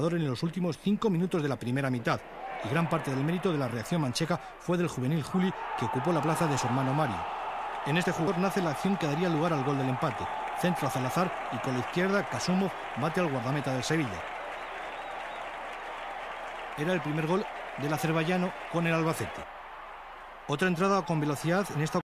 marcador en los últimos 5 minutos de la primera mitad, y gran parte del mérito de la reacción manchega fue del juvenil Juli, que ocupó la plaza de su hermano Mario. En este jugador nace la acción que daría lugar al gol del empate. Centro a Salazar y con la izquierda Kasumov bate al guardameta del Sevilla. Era el primer gol del azerbaiyano con el Albacete. Otra entrada con velocidad, en esta